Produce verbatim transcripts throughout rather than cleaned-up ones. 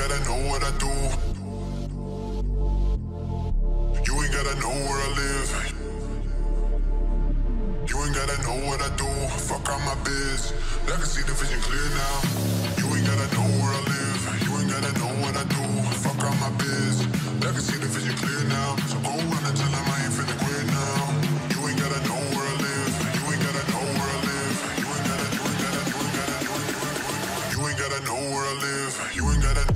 gotta know what I do. You ain't gotta know where I live. You ain't gotta know what I do. Fuck out my biz. I can see the vision clear now. You ain't gotta know where I live. You ain't gotta know what I do. Fuck out my biz. I can see the vision clear now. So go run and tell them I ain't finna quit now. You ain't gotta know where I live. You ain't gotta know where I live. You ain't gotta, you ain't gotta, you ain't gotta, you ain't gotta, you ain't gotta know where I live. You ain't gotta.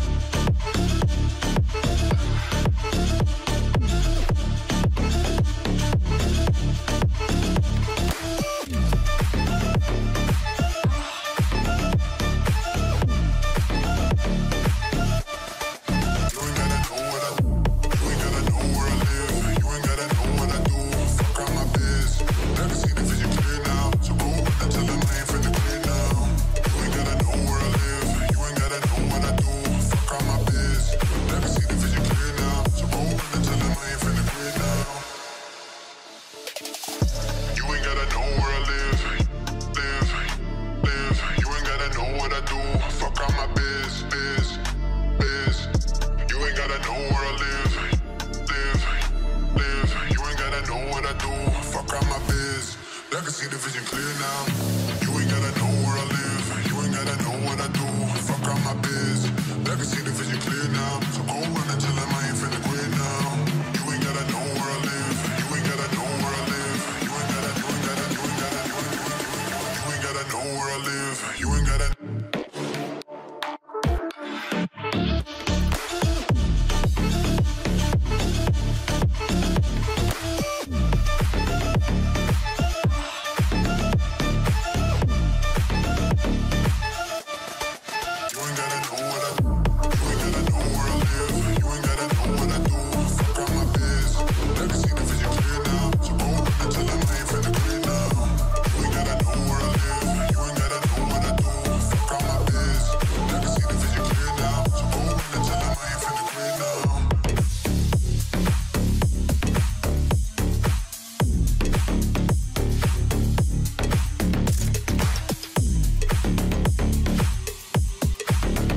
I can see the vision clear now. You ain't gotta know where I live. You ain't gotta know what I do. Fuck out my biz. I can see the vision clear now. So go run and tell them I ain't finna quit now. You ain't gotta know where I live. You ain't gotta know where I live. You ain't gotta, you ain't gotta, you ain't gotta, you ain't gotta, you ain't gotta know where I live. You ain't gotta.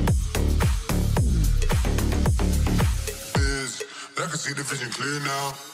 I can see the vision clear now.